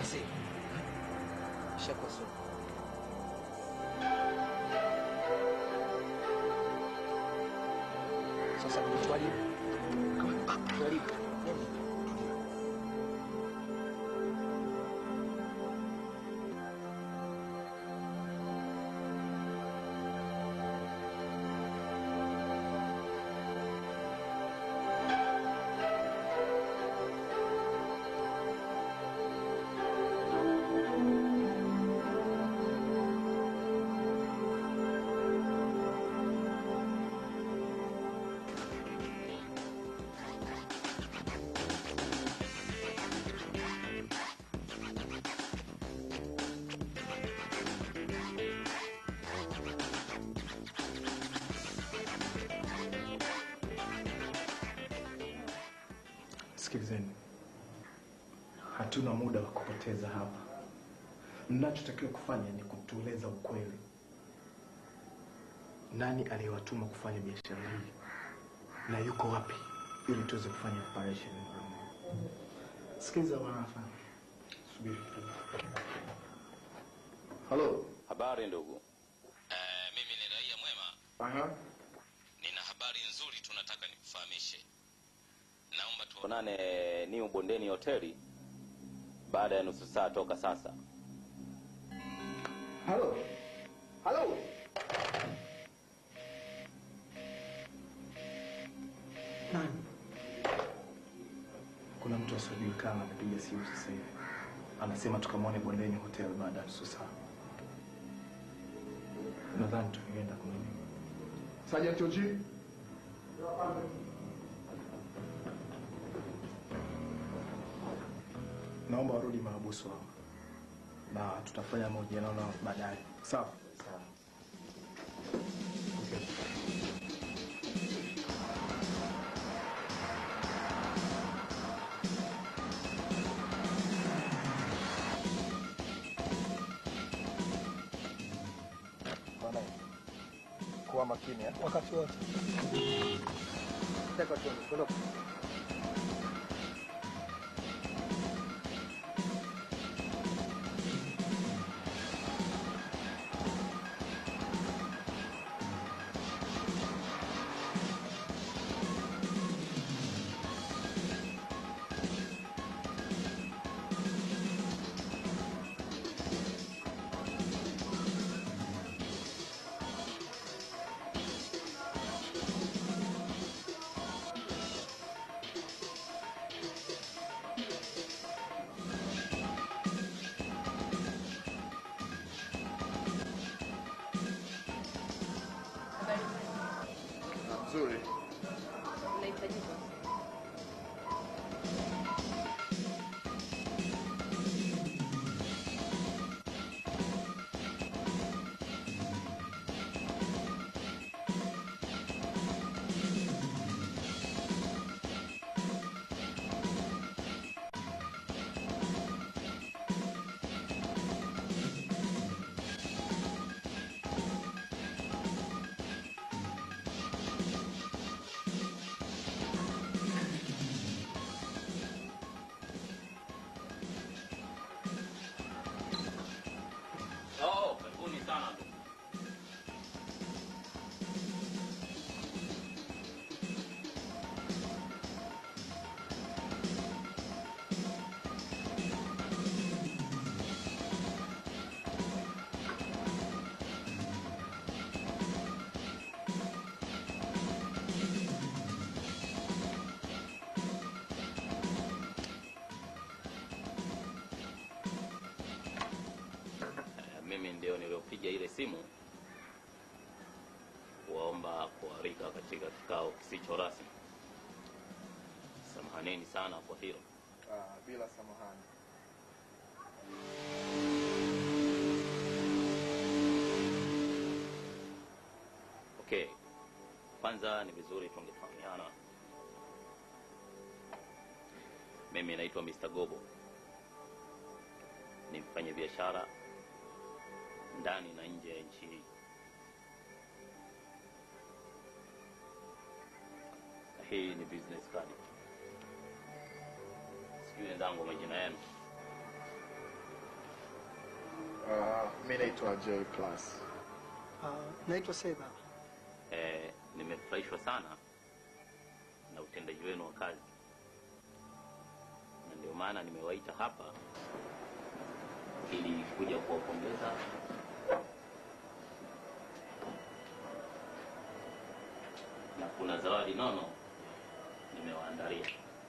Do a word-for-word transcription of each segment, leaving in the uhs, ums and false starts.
taxi. Shakuwa sio. Sasa tuwali. Tuwali. Sikilizeni. Hatuna muda wa kupoteza hapa. Mnachotakiwa kufanya ni kutueleza ukweli. Nani aliyewatuma kufanya biashara hii? Na yuko wapi ili tuweze kufanya operation? Sikiliza wanafa. Subiri kidogo. Hello. Habari ndugu. Eh, mimi ni raia mwema. Aha. Nina habari nzuri tunataka nikufahamishe. Naomba tuonane New Bondeni Hoteli baada ya nusu saa toka sasa. Hello. Hello. Nani? Kuna mtu asiyejulikana anapiga simu sasa hivi. Anasema tukamwone Bondeni Hotel baada ya nusu saa. Nadhani tunaenda kwa nini? Sergeant Oji. Naomba warudi mahabusu hao. Na tutafanya mahojiano nao baadaye. Sawa? Sawa. Okay. Bwana, kuwa makini wakati wote. Teka tu, ondoka. Nzuri. Unahitajika. Oh, karibuni sana ndugu. Mimi ndio niliopiga ile simu kuomba kualika katika kikao kisicho rasmi. Samahaneni sana kwa hilo. Ah, bila samahani. Okay. Kwanza ni vizuri tungefahamiana. Mimi naitwa mister Gobo. Ni mfanya biashara ndani na nje ya nchi hii. Hii ni business card. Sijui wenzangu majina yenu. Uh, mimi naitwa J plus. Uh, naitwa Seba. Eh, nimefurahishwa sana na utendaji wenu wa kazi. Na ndio maana nimewaita hapa ili kuja kuwapongeza na kuna zawadi nono nimewaandalia.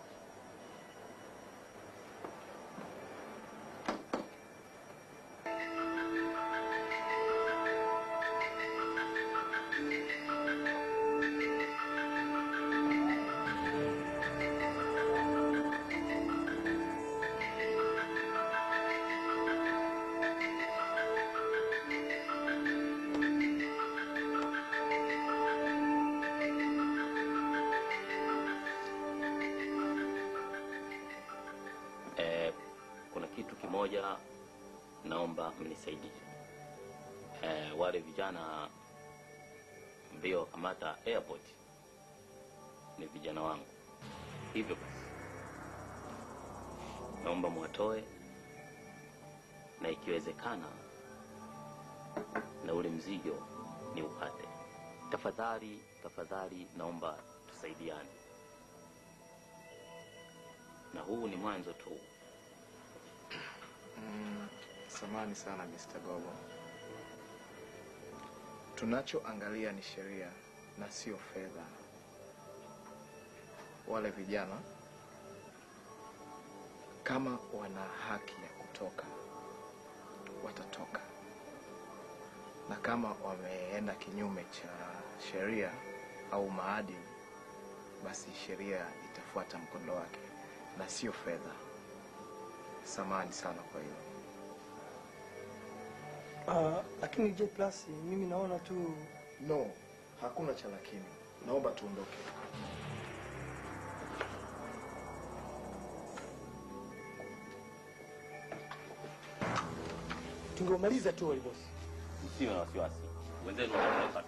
Moja, naomba mnisaidie. Eh, wale vijana mbio kamata airport ni vijana wangu. Hivyo basi naomba muwatoe, na ikiwezekana na ule mzigo ni upate. Tafadhali, tafadhali naomba tusaidiane. Na huu ni mwanzo tu. Mm, samahani sana mister Gogo. Tunachoangalia ni sheria na sio fedha. Wale vijana kama wana haki ya kutoka watatoka, na kama wameenda kinyume cha sheria au maadili, basi sheria itafuata mkondo wake na sio fedha. Samahani sana kwa hiyo. Uh, lakini J plus mimi naona tu no, hakuna cha lakini. Naomba tuondoke. Tungeomaliza tu wale boss. Msiwe na wasiwasi. Wenzenu wanataka.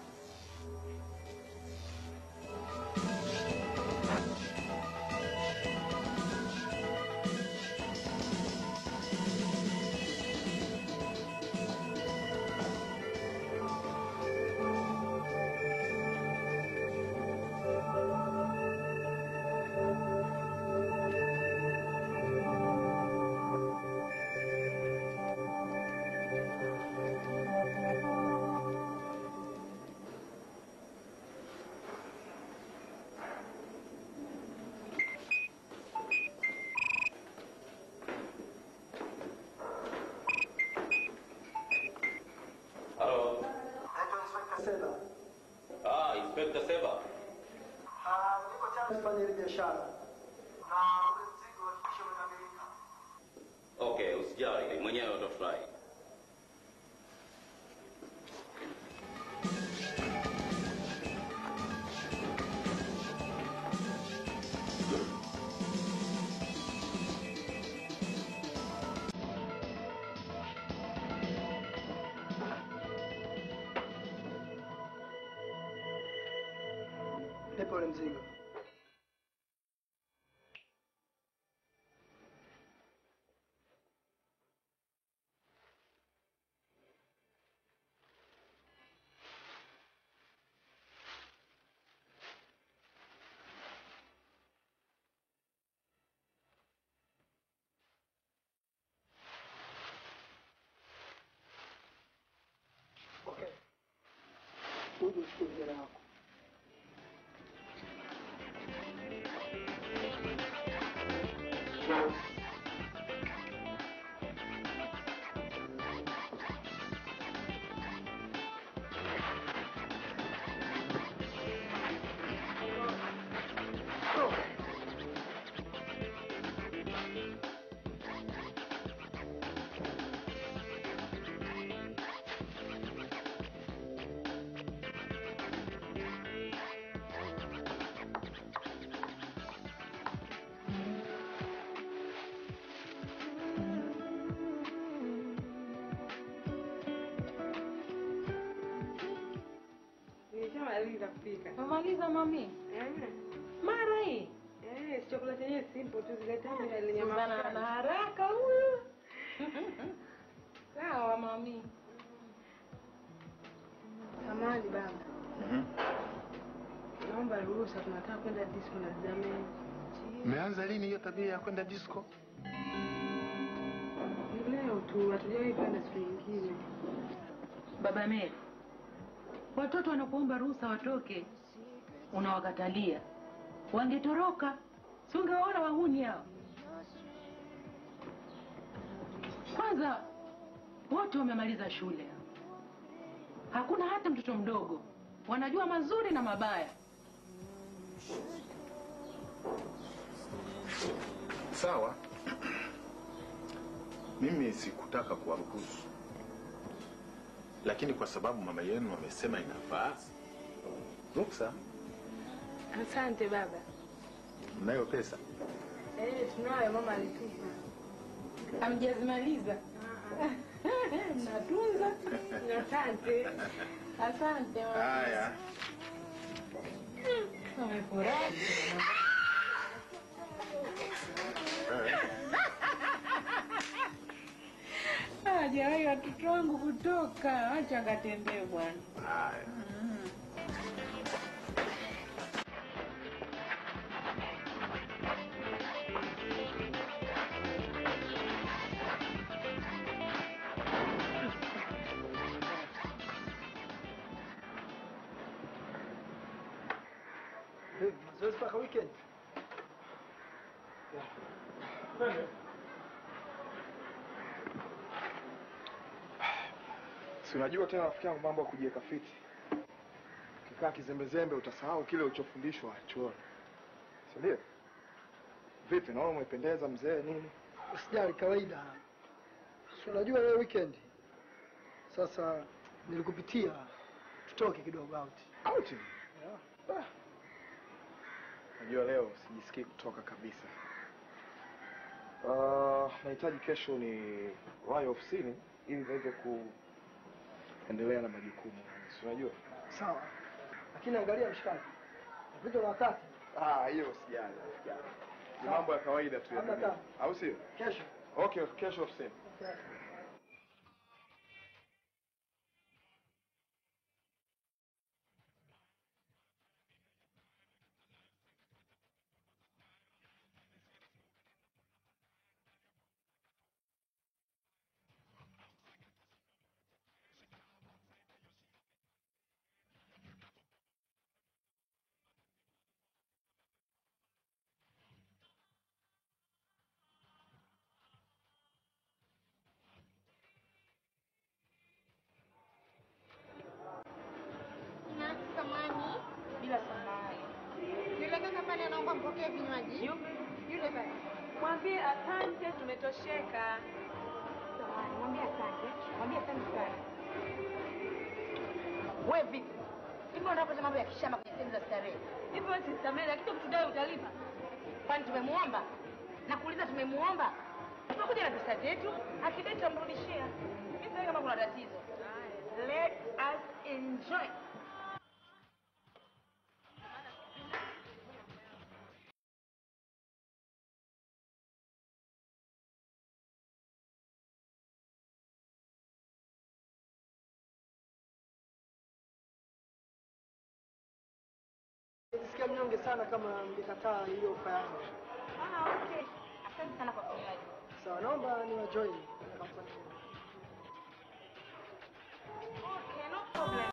Inspector Seba. Ah, niko tayari kufanya ile biashara. Na ule mzigo hakikisha umekamilika. Okay, usijali, mwenyewe utafurahi. Nipo ule mzigo. Okay. Uje uchukue jina lako. Nimeshamaliza kupika. Umaliza mami? Eh. Mara hii? Eh, chakula chenyewe simple tu, zile tamu na lenye Suzana mafuta. ana haraka huyu. Sawa mami. Samahani baba. Mhm. Naomba ruhusa, tunataka kwenda disco na Dlamini. Umeanza lini hiyo tabia ya kwenda disco? Ni leo tu, hatujawahi kwenda siku nyingine. Baba Mary, watoto wanapoomba ruhusa watoke, unawakatalia. Wangetoroka, si ungewaona wahuni hao? Kwanza, wote wamemaliza shule. Hakuna hata mtoto mdogo. Wanajua mazuri na mabaya. Sawa. Mimi sikutaka kuwaruhusu. Lakini kwa sababu mama yenu amesema inafaa. Ruksa. Asante baba. Mnayo pesa? Eh, tunayo, mama alitupa. Hamjazimaliza. Mnatunza. Asante. Asante. Haya. Wamefurahi. Hajawahi watoto wangu kutoka. Acha akatembee bwana. Haya. Mazoezi mpaka weekend. Si unajua tena rafiki yangu mambo ya kujiweka fiti. Ukikaa kizembezembe utasahau kile ulichofundishwa chuoni. Si ndio? Vipi, naona umependeza mzee nini? Usijali, kawaida. Si unajua leo weekend. Sasa nilikupitia tutoke kidogo out. Out? Yeah. Ah. Najua leo sijisikii kutoka kabisa. Uh, nahitaji kesho ni wahi ofisini ili niweze kuendelea na majukumu. Si unajua? Sawa. Lakini angalia mshikaji. Napita na wakati. Ah, hiyo usijali, usijali. Ni mambo ya kawaida tu ya Hamna dunia. tabu. Au sio? Kesho. Okay, kesho ofisini. Okay. Samani bila samani. Yule kaka pale anaomba mpokee vinywaji. Yule pale. Mwambie asante, tumetosheka. Samani, mwambie asante. Mwambie asante sana. Wewe vipi? Hivi unataka mambo ya kishamba kwenye sehemu za starehe. Hivyo wewe sisamee, lakini ukitudai utalipa. Kwani tumemuomba? Na kuuliza tumemuomba? Tunakuja na pesa zetu, akidai tutamrudishia. Mimi sasa kama kuna tatizo. Let us enjoy. Nisikia mnyonge sana kama mngekataa hiyo ofa yangu. Ah, okay. Asante sana kwa kinywaji. Sawa, naomba niwajoin kampuni. Okay, no problem.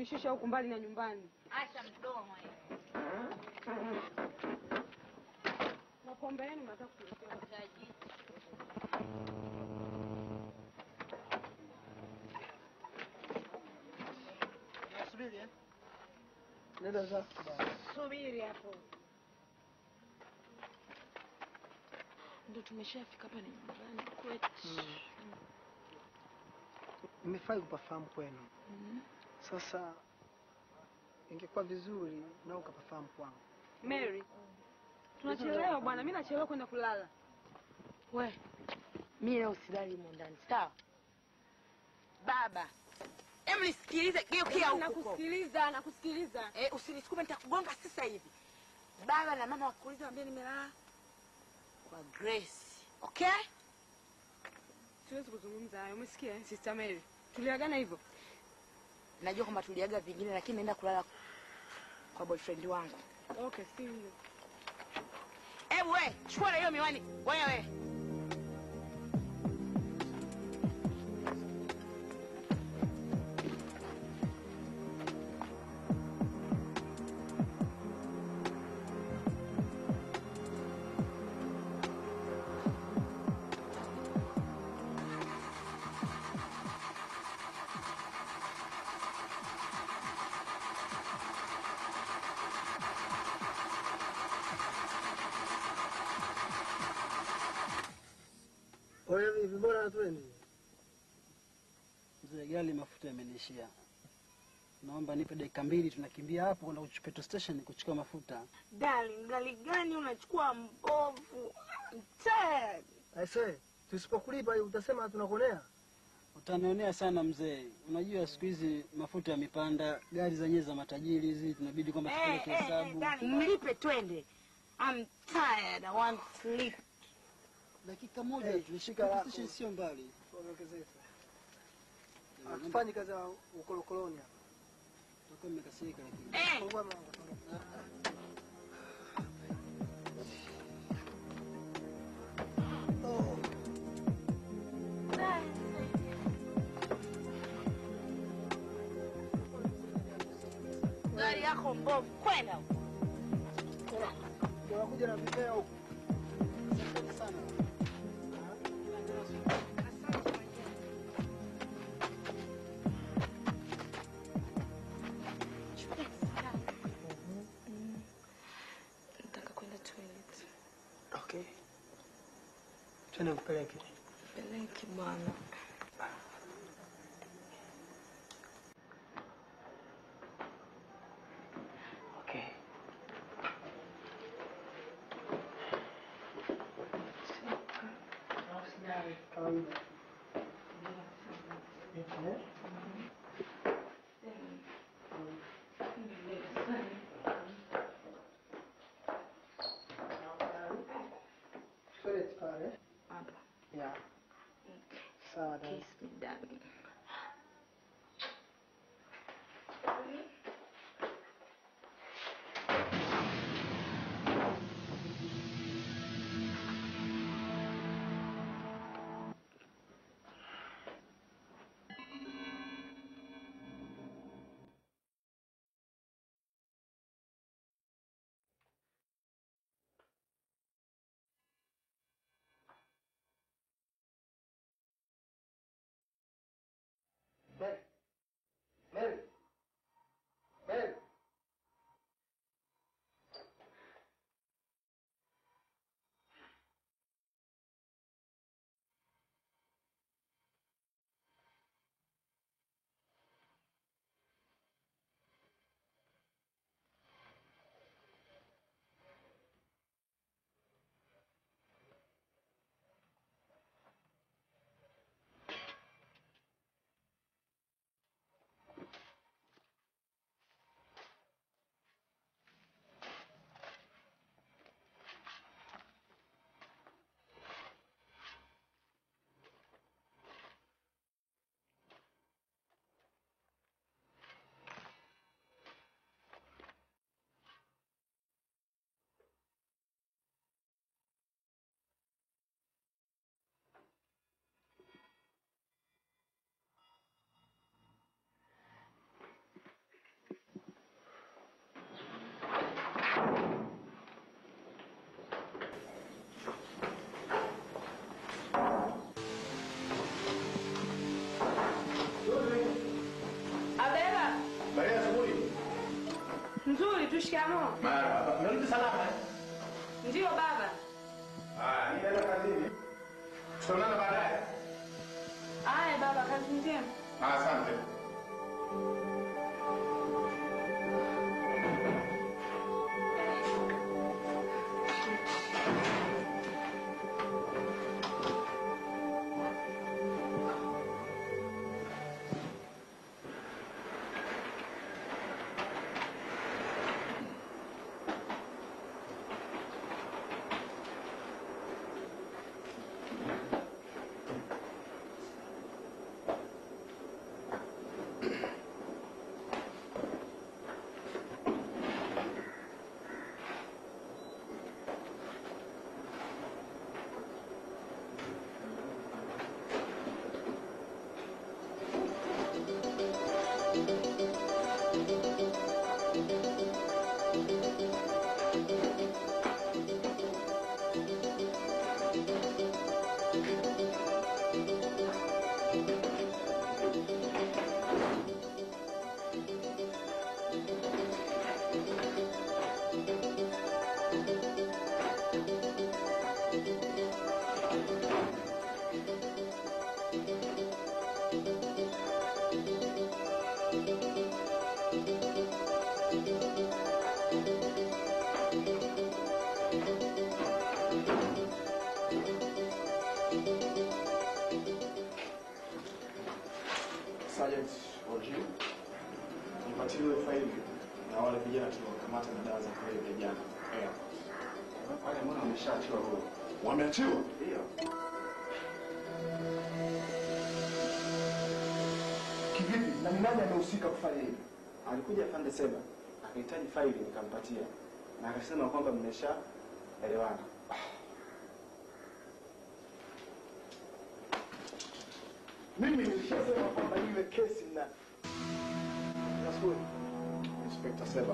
kunishusha huku mbali na nyumbani. Acha mdomo wewe. Na pombe yenu mnataka kuletea Utaji. Nasubiri eh? Nenda zako bwana. Subiri hapo. Ndio tumeshafika hapa ni nyumbani kwetu. Nimefurahi kupafahamu kwenu. Mm. Sasa ingekuwa vizuri na ukapafahamu kwangu. Mary. Tunachelewa bwana, mimi nachelewa kwenda kulala. We. Mimi leo silali huko ndani. Sawa? Baba. Hebu nisikilize, geukia huko. Nakusikiliza, nakusikiliza. Eh, usinisukume nitakugonga sasa hivi. Baba na mama wakuuliza waambie nimelala kwa Grace. Okay? Siwezi kuzungumza hayo. Umesikia Sister Mary? Tuliagana hivyo. Najua kwamba tuliaga vingine lakini naenda kulala kwa boyfriend wangu. Okay, see you. Hebu wewe, chukua hiyo miwani. Wewe. Wewe hivi bora twende. Mzee, gari mafuta yamenishia. Naomba nipe dakika mbili tunakimbia hapo kwenda petrol station kuchukua mafuta. Darling, gari gani unachukua mbovu? I'm tired. I say, tusipokulipa utasema tunakuonea. Utanionea sana mzee. Unajua siku hizi mafuta yamepanda, gari zenyewe za matajiri hizi tunabidi kwamba tupeleke hesabu. Mlipe twende. I'm tired. I want sleep. Dakika moja Hey, tulishika shika station sio mbali. Tuongezee. Hatufanyi kazi ya ukolokoloni hapa. Tutakuwa mmekasirika lakini. Eh. Fungua mlango. Gari yako mbovu kwenda huko. Unakuja na vipea huko. Asante sana. Nataka kwenda toilet. Okay. Twende kupeleke. Peleki bwana. Okay. Kawaida. Eh? Toilet pale. Hapa. Yeah. Sawa. Kiss me darling. Shikamoo. Marhaba. Mnarudi salama? Ndio baba. Ah, ninaenda kazini. Tutaonana baadaye. Haya baba, kazi njema. Ah, asante. Sergeant Oji, nipatie faili na wale vijana tuliokamata na dawa za kulevya jana. Eh. Wale mbona wameshaachiwa huko? Wameachiwa? Ndio. Kivipi? Na ni nani amehusika kufanya hivi? Alikuja pande sema, akahitaji faili nikampatia. Na akasema kwamba mmesha elewana. Mimi nilishasema kwamba iwe kesi na Nasuri. Inspector Seba.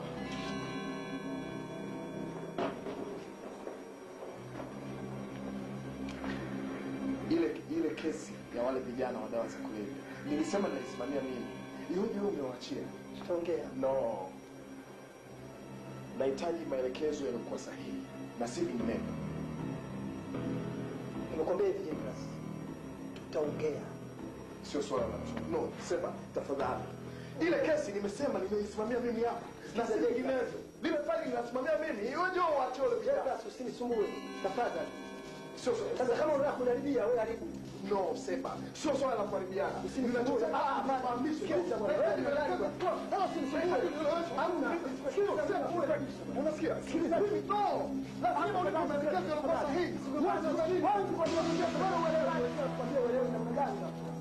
Ile ile kesi ya wale vijana wa dawa za kulevya. Nilisema naisimamia mimi. Iweje wewe umewachia? Tutaongea. No. Nahitaji maelekezo yaliokuwa sahihi na si vinginevyo. Nimekwambia hivi Jebras. Tutaongea. Sio swala la no, sema tafadhali. Ile kesi nimesema nimeisimamia mimi hapa. Na si vinginevyo. Lile faili ninasimamia mimi. Iweje wewe uache wale vijana? Jebras, usinisumbue. Tafadhali. Sio swala. Sasa kama unataka kunaribia wewe haribu. No, sema. Sio swala la kuharibiana. Usinisumbue. Ah, mafahamisho. Sikiliza bwana. Kama usinisumbue. Hamna. Unasikia? Sikiliza mimi. No. Lazima unipe maelekezo yaliokuwa sahihi. Kwanza kwanza kwa sababu bado uelewe. Kwambia uelewe namna gani.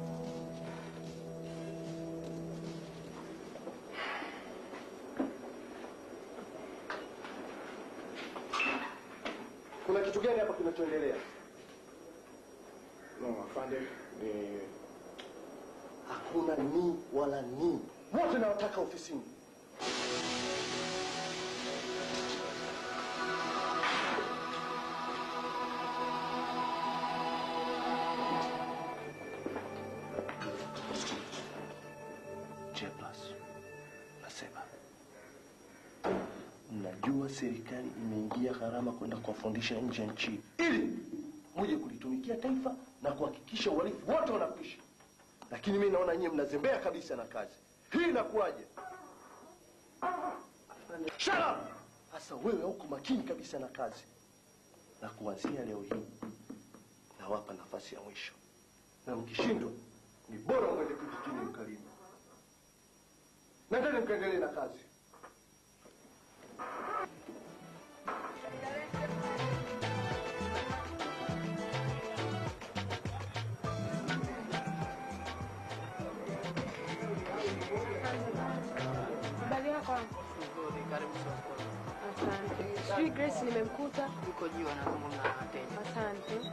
Kuna kitu gani hapa kinachoendelea? No, afande, ni Hakuna ni wala ni. Wote nawataka ofisini. Jebras, nasema mnajua serikali imeingia gharama kwenda kuwafundisha nje ya nchi ili muje kulitumikia taifa na kuhakikisha uhalifu wote wanakwisha. Lakini mimi naona nyinyi mnazembea kabisa na kazi hii. Inakuwaje? Shut up! Sasa wewe huko makini kabisa na kazi, na kuanzia leo hii nawapa nafasi ya mwisho, na mkishindwa ni bora mwende kijijini mkalima. Nendeni mkaendelee na kazi. Habari yako? Nzuri, karibu sokoni. Asante. Sijui Grace nimemkuta. Yuko juu anazungumza na wateja. Asante.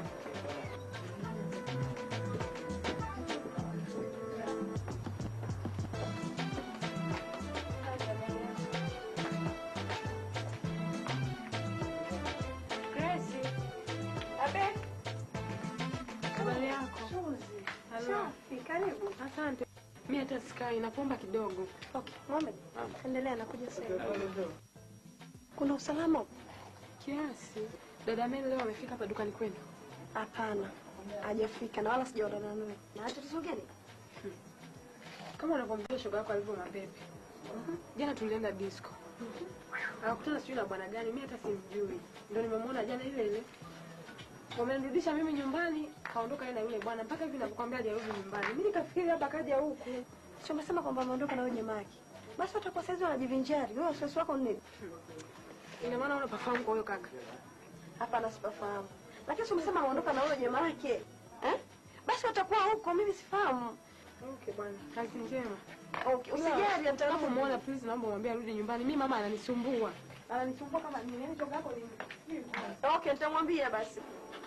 Grace. Abe. Habari yako? Safi, karibu. Asante. Mimi hata sikai, nakuomba kidogo. Okay, Mohamed. Endelea, nakuja sasa. Kuna usalama kiasi. Dada Mary leo amefika hapa dukani kwenu? Hapana. Hajafika na wala sijaonana naye. Na acha tusogeni. Hmm. Kama unavyomjua shoga yako alivyo mapepe. Mhm. Jana tulienda disco. Mhm. Akakutana sijui na bwana gani, mimi hata simjui. Ndio nimemwona jana ile ile. Wamenirudisha mimi nyumbani, kaondoka yeye na yule bwana mpaka hivi ninakwambia hajarudi nyumbani. Mimi nikafikiri hapa kaja huku. Sio umesema kwamba ameondoka na yule jamaa yake. Basi watakuwa saizi wanajivinjari. Wewe wasiwasi wako ni nini? Ina maana unapafahamu kwa huyo kaka? Hapana, sipafahamu. Lakini sio umesema ameondoka na yule jamaa yake. Eh? Basi watakuwa huko, mimi sifahamu. Okay bwana, kazi njema. Okay, usijali nitakapomuona please naomba mwambie arudi nyumbani. Mimi mama ananisumbua. Ananisumbua kama nini? Yaani shoga yako ni. Okay, nitamwambia basi.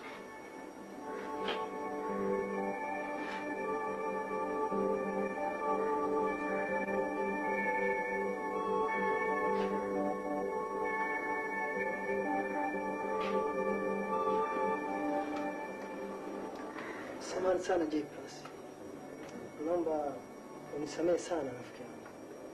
Samahani sana J Plus. Naomba unisamehe sana rafiki yangu.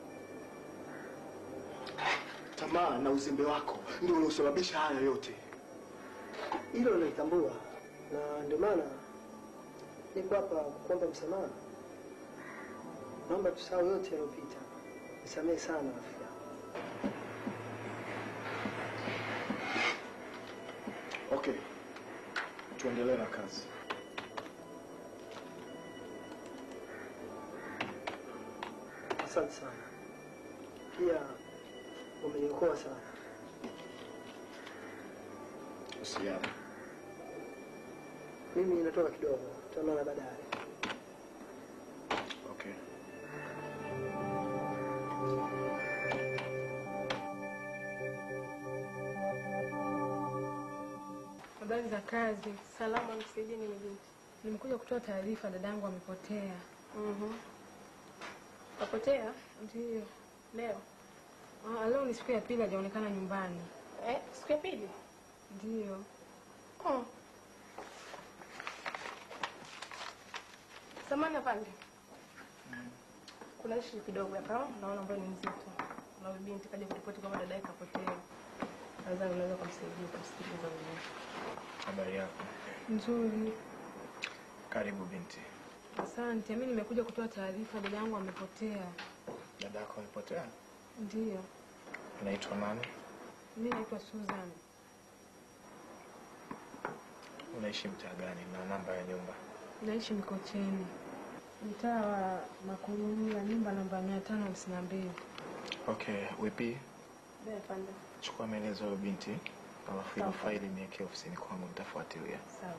Tamaa na uzembe wako ndio uliosababisha haya yote. Hilo nalitambua na ndio maana niko hapa kuomba msamaha. Naomba tusahau yote yaliyopita. Nisamehe sana rafiki yangu. Okay. Tuendelee na kazi. Asante sana. Pia umeniokoa sana. Usijali. Mimi natoka kidogo, tutaonana baadaye. Okay. Habari za kazi. Salama, nisaidie nini binti? Nimekuja kutoa taarifa, dadangu amepotea. Mhm. Kapotea? Ndio. Leo? Ah, leo ni siku ya pili hajaonekana nyumbani. Eh, siku ya pili? Ndio. Oh. Samahani afande. Mm. Kuna issue kidogo hapa, naona ambayo ni nzito. Na binti kaja kuripoti kwamba dada yake kapotea. Sasa unaweza kumsaidia kusikiliza wewe. Habari yako? Nzuri. Karibu binti. Asante. Mimi nimekuja kutoa taarifa, dada yangu amepotea. Dada yako amepotea? Ndio. Unaitwa nani? Mimi naitwa Susan. Unaishi mtaa gani na namba ya nyumba? Naishi Mikocheni. Mtaa wa Makuruni, nyumba namba mia tano hamsini na mbili. Okay, wepi? Ndio afande. Chukua maelezo ya binti, alafu ile faili niweke ofisini kwangu, nitafuatilia. Sawa.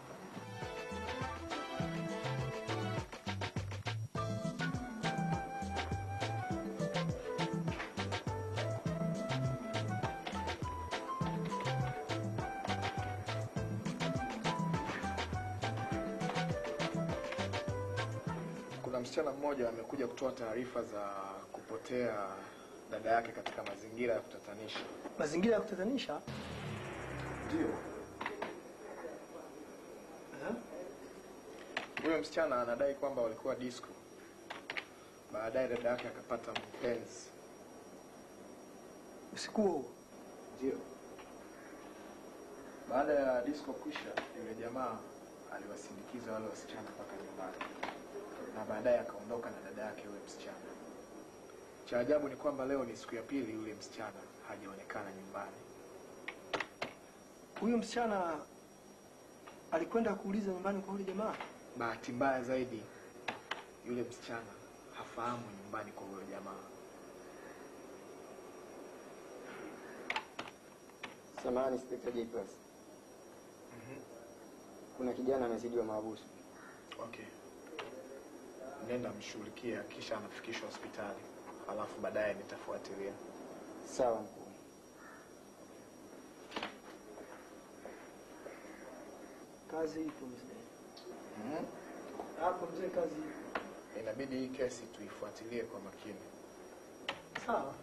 Kuna msichana mmoja amekuja kutoa taarifa za kupotea dada yake katika mazingira ya kutatanisha. Mazingira ya kutatanisha? Ndio. Eh? Huyo msichana anadai kwamba walikuwa disco. Baadaye dada yake akapata mpenzi. Usiku huo? Ndio. Baada ya disco kwisha, yule jamaa aliwasindikiza wale wasichana mpaka nyumbani. Na baadaye akaondoka na dada yake yule msichana. Cha ajabu ni kwamba leo ni siku ya pili yule msichana hajaonekana nyumbani. Huyo msichana alikwenda kuuliza nyumbani kwa yule jamaa? Bahati mbaya zaidi yule msichana hafahamu nyumbani kwa yule jamaa. Samahani Inspector J Plus. Mhm. Kuna kijana amezidiwa mahabusu. Okay. Nenda mshughulikia kisha anafikishwa hospitali. Alafu baadaye nitafuatilia. Sawa mkuu. Kazi ipo mzee. Mhm. Hapo mzee, kazi ipo. Inabidi hii kesi tuifuatilie kwa makini. Sawa.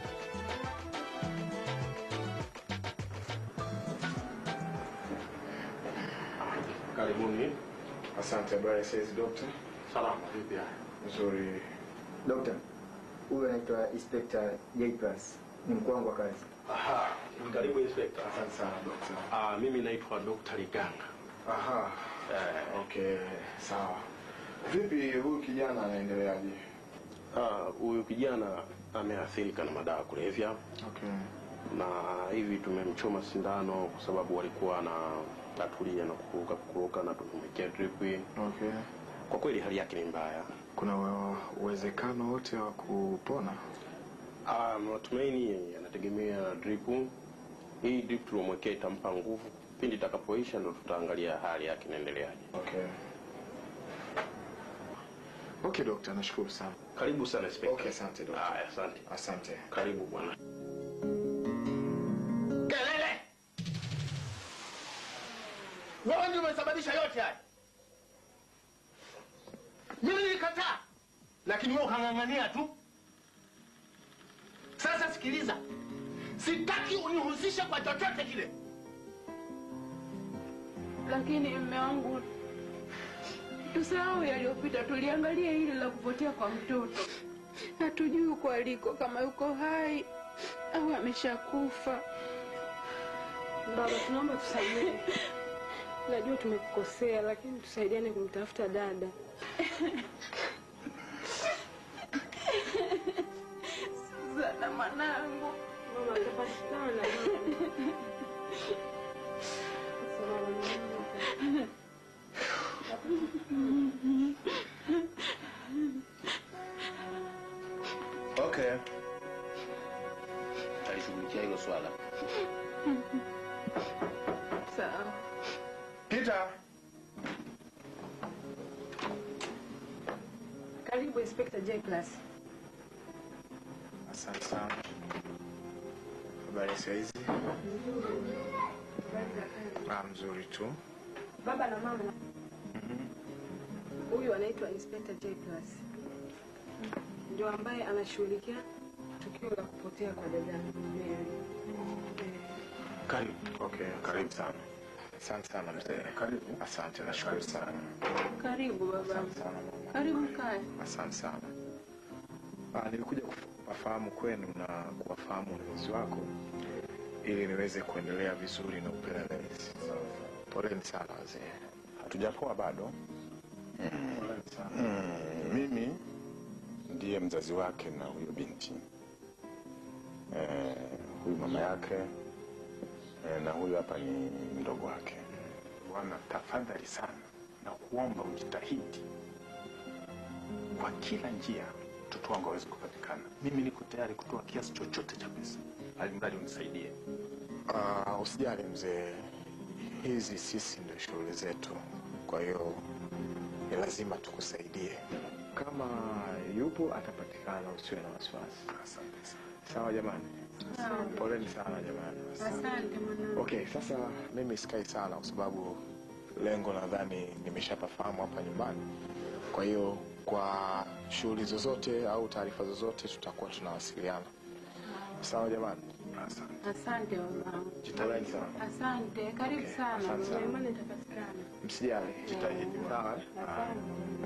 Karibuni. Asante. Habari says doctor. Salama, vipi haya? Nzuri. Doctor, huyu anaitwa Inspector J Plus. Ni mkuu wangu wa kazi. Aha, Karibu Inspector. Asante sana Doctor. Ah, mimi naitwa Doctor Liganga. Aha. Eh, okay, sawa. Vipi huyu kijana anaendeleaje? Ah, huyu kijana ameathirika na madawa kulevya. Okay. Na hivi tumemchoma sindano kwa sababu walikuwa na tatulia na kuruka kuruka na tumemwekea drip. Okay. Kwa kweli hali yake ni mbaya. Kuna uwezekano wote wa kupona? Ah, matumaini yanategemea drip. Hii drip tulomwekea itampa nguvu. Pindi itakapoisha ndo tutaangalia hali yake inaendeleaje. Okay. Okay Doctor, nashukuru sana. Karibu sana Inspector. Okay, asante Doctor. Ah, asante. Asante. Karibu bwana. Kelele! Wewe ndio umesababisha yote haya. Mimi nilikataa, lakini wewe ukang'ang'ania tu. Sasa sikiliza. Sitaki unihusishe kwa chochote kile. Lakini mume wangu, tusahau yaliyopita, tuliangalia hili la kupotea kwa mtoto. Hatujui uko aliko, kama yuko hai au ameshakufa. Baba, tunaomba tusaidie. Najua tumekukosea, lakini tusaidiane kumtafuta dada. Suzana mwanangu. Mama, atapatikana mama. Okay. Talishughulikia hilo swala. Sawa. Peter. Karibu Inspector J-Class. Asante sana. Habari ya hizi? Ah, mzuri tu. Baba na mama. Huyu anaitwa Inspector J-Class. Ndio ambaye anashughulikia tukio la kupotea kwa dada Mary. Karibu. Okay, karibu sana. Asante sana mzee. Karibu. Asante, nashukuru sana. Karibu baba. Asante sana mama. Karibu kae. Asante sana. Ah, nilikuja kufahamu kwenu na kuwafahamu wazazi wako ili niweze kuendelea vizuri na upelelezi. Poleni sana wazee. Hatujapoa bado. Mm. Mm. Mimi ndiye mzazi wake na huyo binti. Eh, huyu mama yake eh, na huyu hapa ni mdogo wake. Bwana, tafadhali sana na kuomba ujitahidi kwa kila njia mtoto wangu aweze kupatikana. Mimi niko tayari kutoa kiasi chochote cha pesa, alimradi unisaidie. Ah, uh, usijali mzee. Hizi sisi ndio shughuli zetu. Kwa hiyo ni lazima tukusaidie. Kama yupo atapatikana, usiwe na wasiwasi. Asante sana. Sawa jamani. Sawa. Poleni sana jamani. Asante mwanangu. Okay, sasa mimi sikai sana kwa sababu lengo nadhani nimeshapafahamu hapa nyumbani. Kwa hiyo kwa shughuli zozote au taarifa zozote tutakuwa tunawasiliana. Sawa jamani. Asante. Asante mwanangu. Jitahidi sana. Asante. Karibu Okay, sana. asante sana. Imani itapatikana. Msijali, jitahidi. Sawa. Asante.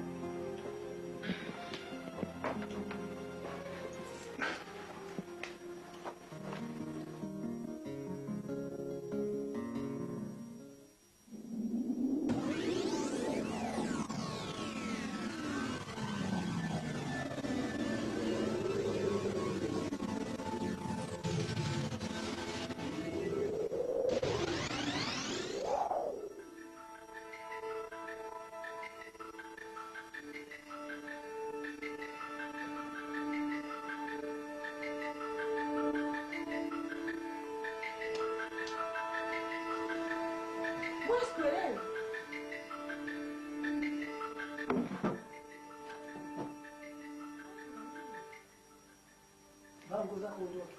Bangu zako ondoke.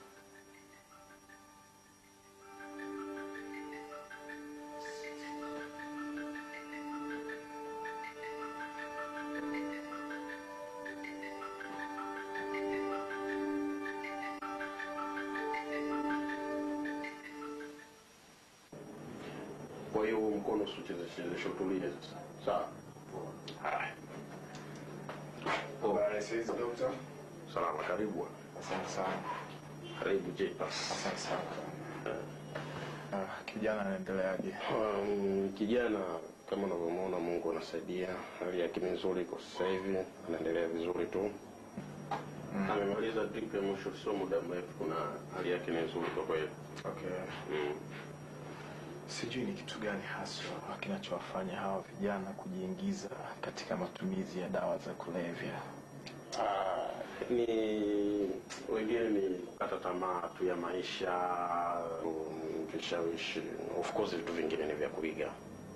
Kwa hiyo mkono usicheze cheze, utulie sasa. Sawa. Haya. Habari sasa dokta. Salama, karibu. Asante sana. Karibu J-Class. Asante sana. Uh, kijana anaendeleaje? Um, kijana kama unavyomuona, Mungu anasaidia, hali yake ni nzuri kwa sasa hivi, anaendelea vizuri tu. Mm. Amemaliza drip ya mwisho sio muda mrefu, kuna hali yake ni nzuri kwa kweli. Okay. Mm. Sijui ni kitu gani haswa kinachowafanya hawa vijana kujiingiza katika matumizi ya dawa za kulevya. Ah, ni wengine ni kukata tamaa tu ya maisha, um, vishawishi. Of course vitu vingine ni vya kuiga.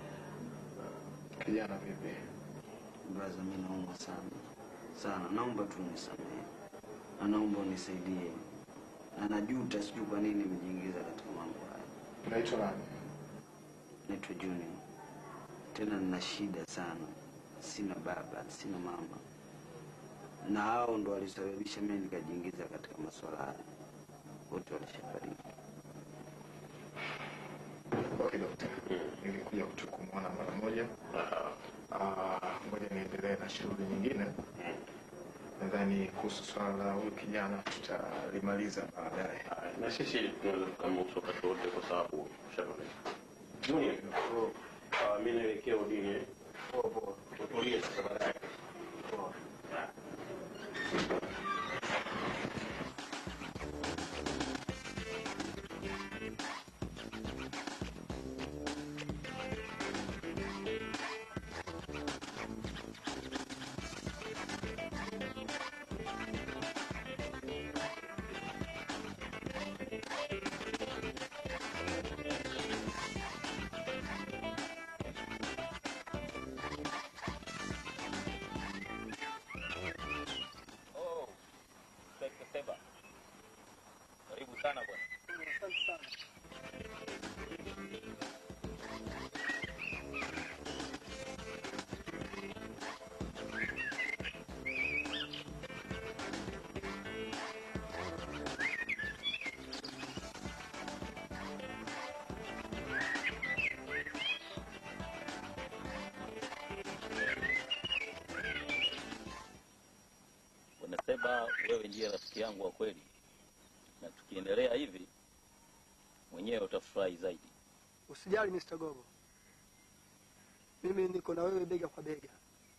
Kijana vipi? Brother, mimi naomba sana sana, naomba tu unisamehe na naomba unisaidie, na najuta sijui kwa nini nimejiingiza katika mambo haya. Unaitwa nani? Naitwa Junior. Tena nina shida sana, sina baba, sina mama, na hao ndo walisababisha mimi nikajiingiza katika masuala haya. Wote walishafariki. Okay, doctor. Nilikuja kutukumwona mara moja. Ah, ngoja niendelee na shughuli nyingine. Nadhani kuhusu swala la huyu kijana tutalimaliza baadaye. Na sisi tunaweza tukamhusu wakati wote kwa sababu shamaliza. Junior, uh, mimi naelekea udini. Poa poa. Tutulie sasa baadaye. Poa. Karibu sana bwana. Asante sana. Bwana Seba, wewe ndiye rafiki yangu wa kweli. Na tukiendelea hivi mwenyewe utafurahi zaidi. Usijali mister Gogo. Mimi niko na wewe bega kwa bega.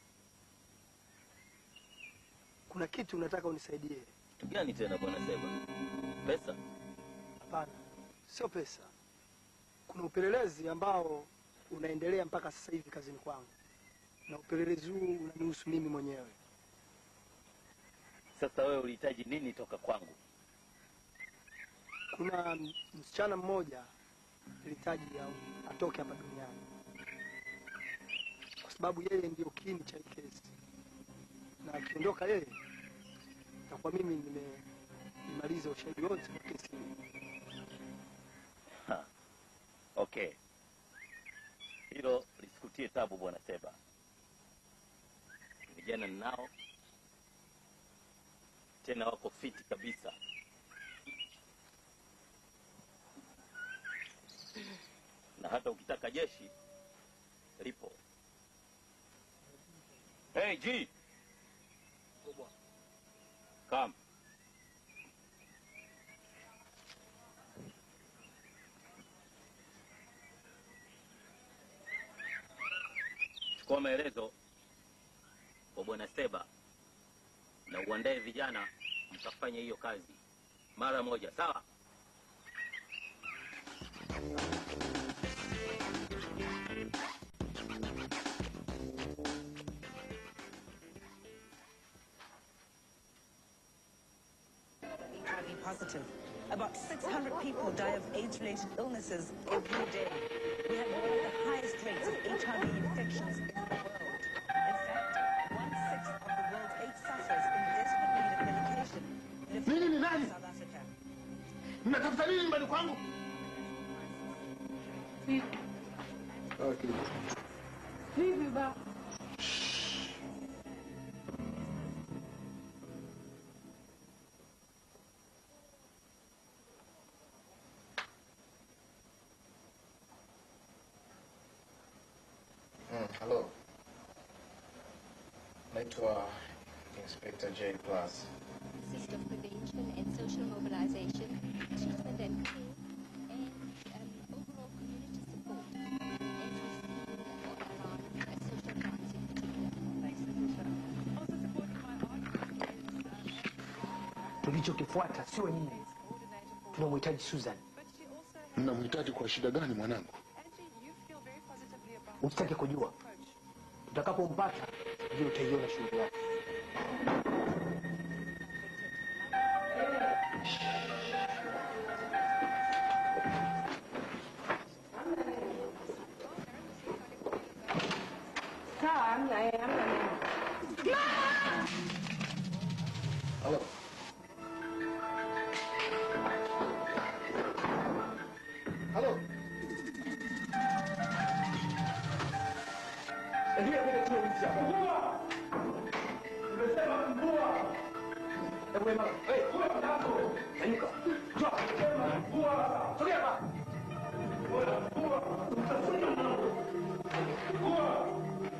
Kuna kitu unataka unisaidie. Kitu gani tena bwana Seba? Pesa? Hapana. Sio pesa. Kuna upelelezi ambao unaendelea mpaka sasa hivi kazini kwangu. Na upelelezi huu unanihusu mimi mwenyewe. Sasa wewe ulihitaji nini toka kwangu? Kuna msichana mmoja alihitaji atoke hapa duniani, kwa sababu yeye ndio kiini cha kesi, na akiondoka yeye na kwa mimi nimemaliza ushahidi wote wa kesi hii. Ha. Okay. Hilo lisikutie tabu bwana Seba. Vijana nao tena wako fiti kabisa. Na hata ukitaka jeshi lipo. Hey G. Come. Chukua maelezo kwa bwana Seba na uandae vijana mkafanya hiyo kazi mara moja, sawa? Positive. About six hundred people die of AIDS-related illnesses every day. We have one of the highest rates of H I V infections in the world. In fact, one-sixth of the world's AIDS sufferers in desperate need of medication live in South Africa. Mnatafuta nini nyumbani kwangu? Okay. Vipi baba? Mm, hello. Naitwa Inspector J Plus. Assist of prevention and social mobilization, treatment and care, and Kilichokifuata sio nyinyi. Tunamhitaji Susan. Mnamhitaji kwa shida gani mwanangu? Usitaki kujua. Tutakapompata ndio utaiona shughuli yake. Sawa, hamna eh, hamna neno. Halo. Halo. Ndio vile tu mcha. Fungua. Nimesema fungua. Hebu ema. Eh, fungua mlango. Nyanyuka. Njoo. Sema fungua. Sogea hapa. Fungua. Fungua. Utafunga mlango. Fungua.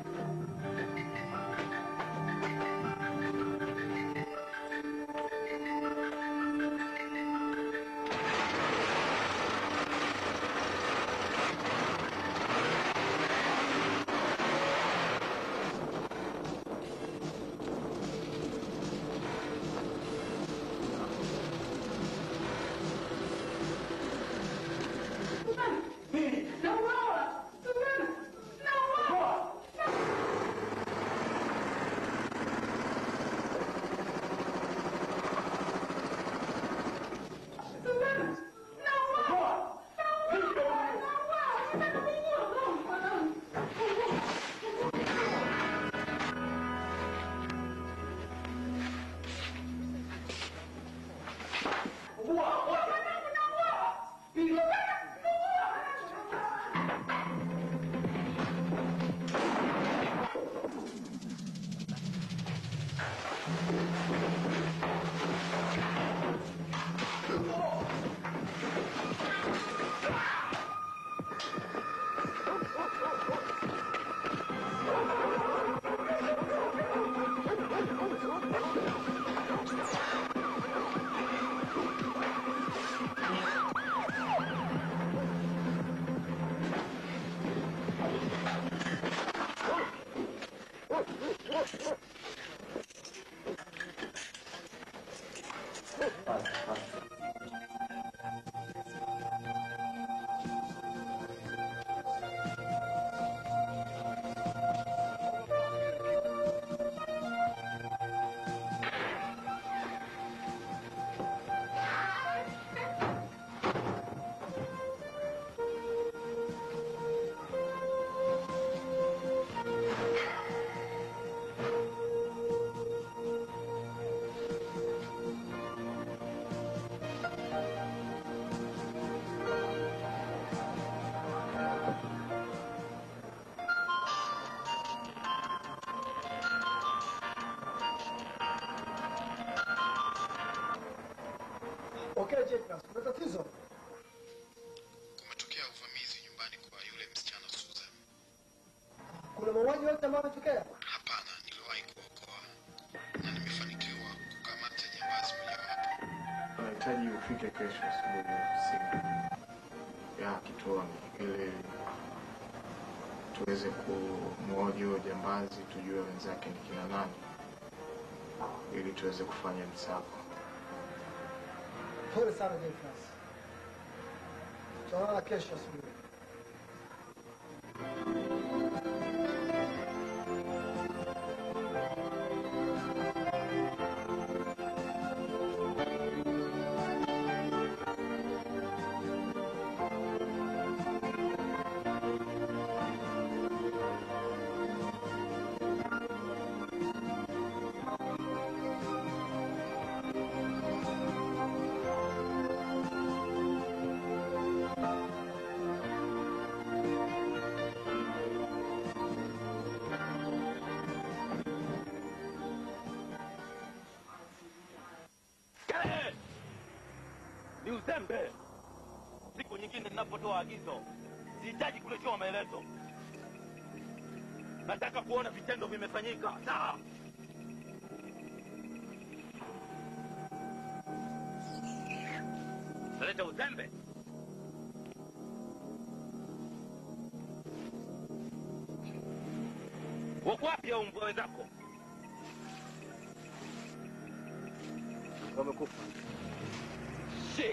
Okay, Jeffrey, kuna tatizo? Kumetokea uvamizi nyumbani kwa yule msichana Susan. Kuna mauaji yote ambayo yametokea? Hapana, niliwahi kuokoa na nimefanikiwa kukamata jambazi mmojawapo. Tunahitaji ufike kesho asubuhi siku ya kituoni ili tuweze kumhoji huyo jambazi, tujue wenzake ni kina nani, ili tuweze kufanya msako. Pole sana Jeffrey. Tutaonana kesho asubuhi. Ni uzembe. Siku nyingine ninapotoa agizo, sihitaji kuletewa maelezo. Nataka kuona vitendo vimefanyika. Sawa? Leta uzembe. Wako wapi hao mbwa wenzako? Ndio amekufa. Shit.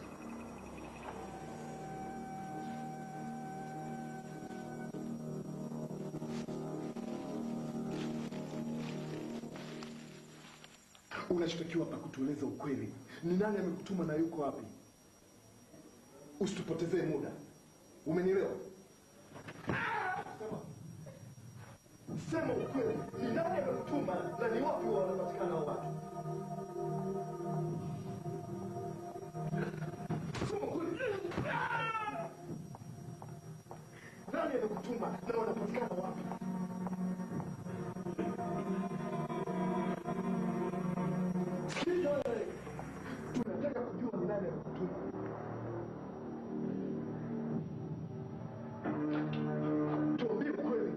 Unachotakiwa hapa kutueleza ukweli. Ni nani amekutuma na yuko wapi? Usitupotezee muda. Umenielewa? Sema. Sema ukweli. Ni nani amekutuma na ni wapi wanapatikana hao watu? Sema ukweli. Nani amekutuma na wanapatikana wapi? Sikiliza wewe. Tunataka kujua ni nani amekutuma. Tuambie ukweli.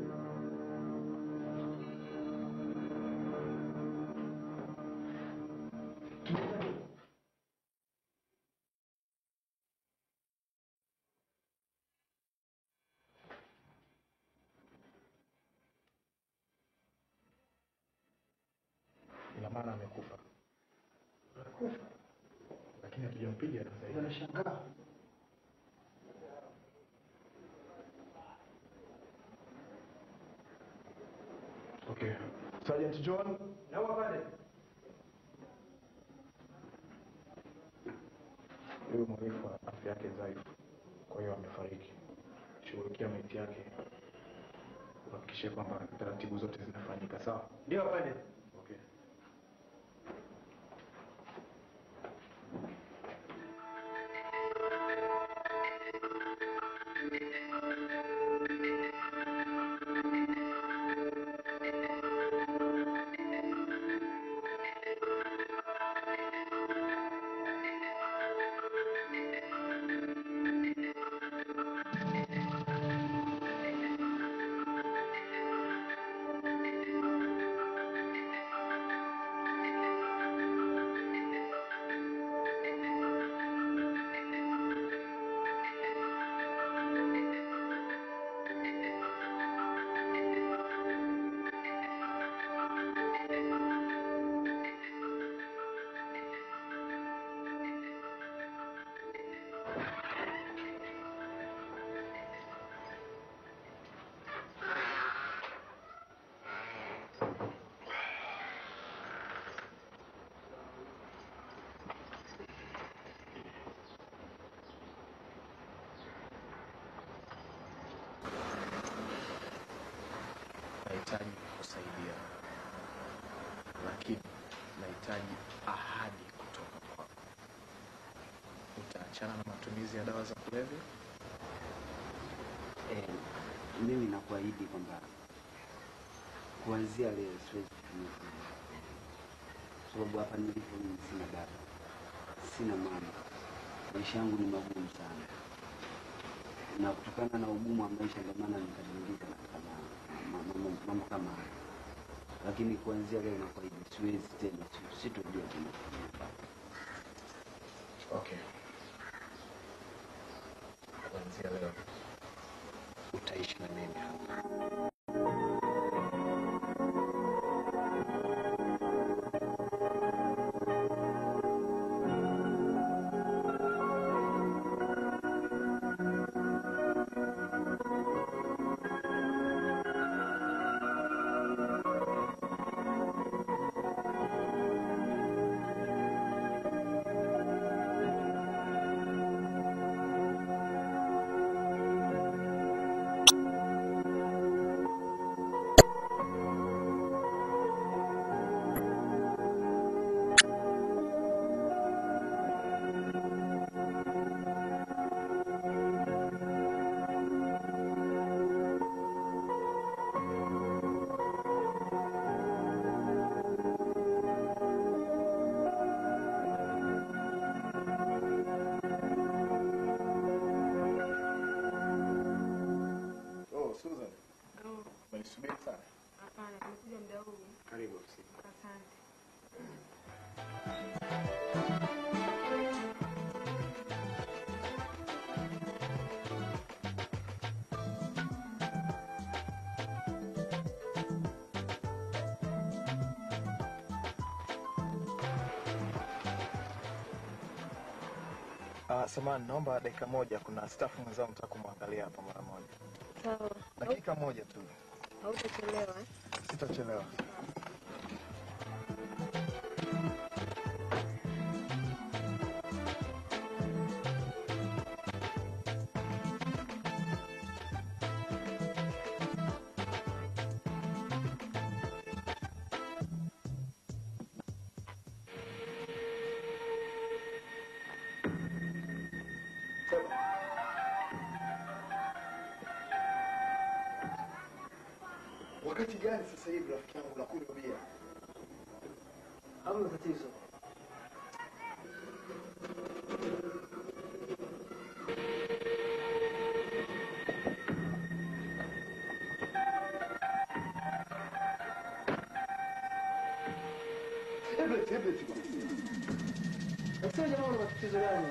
Ina maana amekufa. Amekufa. Lakini hatujampiga sasa hivi. Anashangaa. Okay. Sergeant John. Naomba pale. Huyu mrefu afya yake dhaifu. Kwa hiyo amefariki. Shughulikia maiti yake. Uhakikishe kwamba taratibu zote zinafanyika sawa? Ndio pale. Okay. Nahitaji kusaidia, lakini nahitaji ahadi kutoka kwako. Utaachana na matumizi ya dawa za kulevya? Eh, mimi nakuahidi kwamba kuanzia leo siwezi kutumia tena. Sababu hapa nilipo mimi sina baba, sina mama. Maisha yangu ni magumu sana. Na kutokana na ugumu wa maisha ndio maana nikajiingiza katika mambo kama haya. Lakini kuanzia leo nakuahidi siwezi tena, sitorudia tena. Okay. Kuanzia leo utaishi na mimi hapa. Ah, samahani, naomba dakika moja, kuna staff mwenzao nataka kumwangalia hapa mara moja. Sawa. Dakika moja tu. Hautachelewa eh? Sitachelewa. Wakati gani sasa hivi rafiki yangu unakunywa bia? Hamna tatizo. Tablet, tablet. Sasa jamaa una matatizo gani?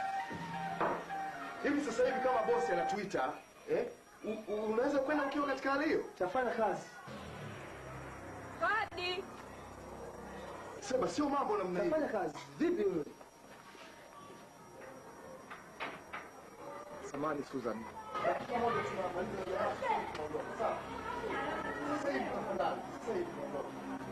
Hivi sasa hivi kama bosi anatuita, eh? u- u- Unaweza kwenda ukiwa katika hali hiyo? Tafanya kazi. Fadi. Sema sio mambo namna hiyo. Tafanya kazi. Vipi wewe? Samahani Susan. Dakika moja tunamaliza jamani. Sawa. Sasa hivi tafadhali. Sasa hivi tunaondoka.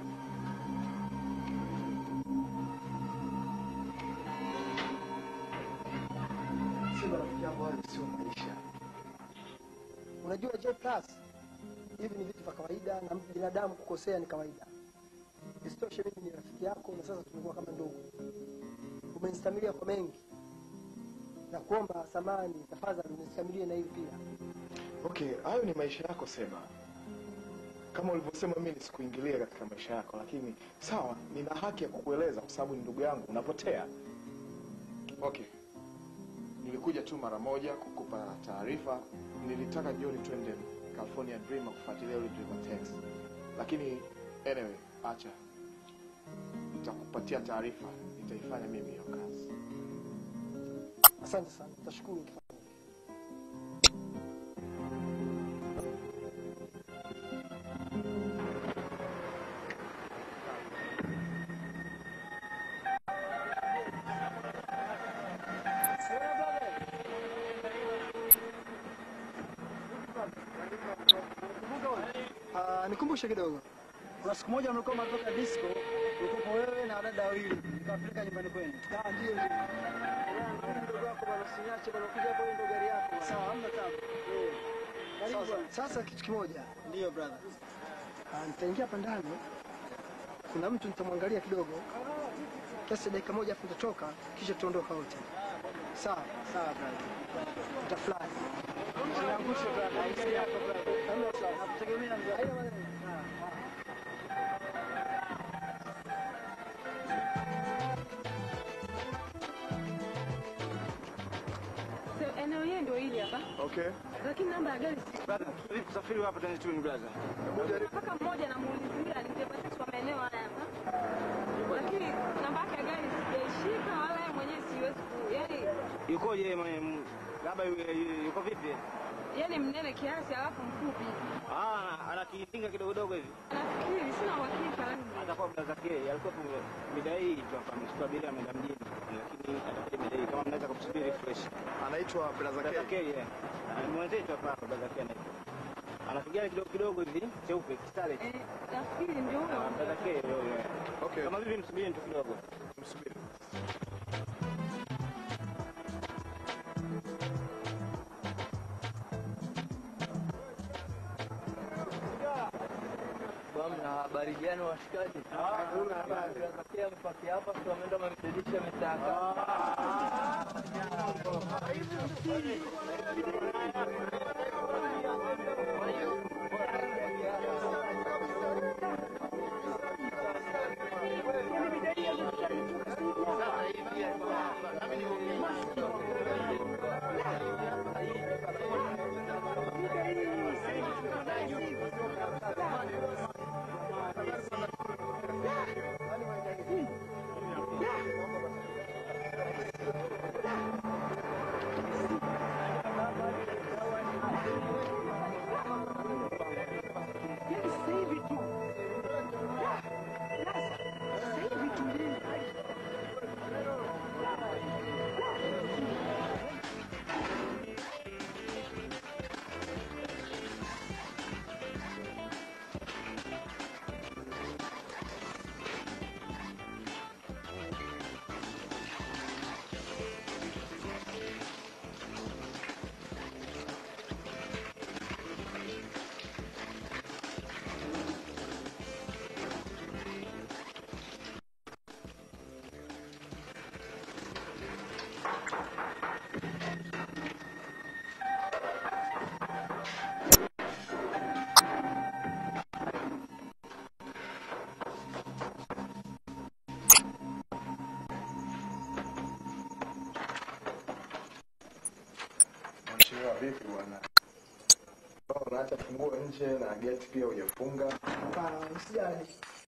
Sema rafiki yangu, hayo sio maisha. Unajua J plus hivi ni vitu vya kawaida na binadamu kukosea ni kawaida. Isitoshe mimi ni rafiki yako na sasa tumekuwa kama ndugu. Umenistamilia kwa mengi. Na kuomba samahani, tafadhali unisitamilie na hili pia. Okay, hayo ni maisha yako Seba. Kama ulivyosema mimi nisikuingilie katika maisha yako, lakini sawa, nina haki ya kukueleza kwa sababu ni ndugu yangu, unapotea. Okay. Nilikuja tu mara moja kukupa taarifa. Nilitaka jioni twende California Dreamer kufuatilia ile Dreamer Text. Lakini anyway, acha. Nitakupatia taarifa, nitaifanya mimi hiyo kazi. Asante sana. Tashukuru. Ah, nikumbushe kidogo. Kuna siku moja mlikuwa mnatoka disco, ulikuwa wewe na dada wawili, nikawapeleka nyumbani kwenu. Ah, ndio ndio. Wewe ndugu yako bwana, usiniache bwana, ukija hapo ndio gari yako bwana. Sawa, hamna tabu. Eh. Karibu bwana. Sasa kitu kimoja. Ndio brother. Ah, nitaingia hapa ndani. Kuna mtu nitamwangalia kidogo. Kiasi dakika moja afu nitatoka kisha tuondoka wote. Sawa, sawa brother. Utafly. Usiangushe brother, hisia yako brother. Hamna sawa. Nakutegemea mzee. Haina maneno. So, eneo hili ndio hili hapa. Okay. Lakini namba ya gari Brother, tulipo kusafiri hapa tena tu ni brother. mpaka mmoja namuulizia ningepatia kwa maeneo haya hapa. Lakini namba yake ya gari sijaishika wala yeye mwenyewe siwezi ku yaani Yukoje mwe- labda yu- yuko vipi? yaani mnene kiasi alafu mfupi. Ah, ana kitinga kidogo dogo hivi. Nafikiri sina uhakika lakini Atakuwa brother yake, alikuwa mida hii tu hapa amechukua abiria ameenda mjini. Lakini atakuja mida hii kama mnaweza kumsubiri fresh. Anaitwa brother Brother K, yeah. Ah, ni mwenzetu hapa hapa brother K anaitwa. Anapigia kidogo kidogo hivi, cheupe, kistale. Eh, nafikiri ndio huyo. Ah, brother K, yo, yo. Okay. Kama vipi msubiri tu kidogo. Msubiri. Bwana, habari gani washikaji? Hatuna habari. Tunatokea mpaki hapa, tumeenda mamdedisha mitaka. vipi bwana? Unaacha funguo nje na geti pia hujafunga. Hapana, usijali.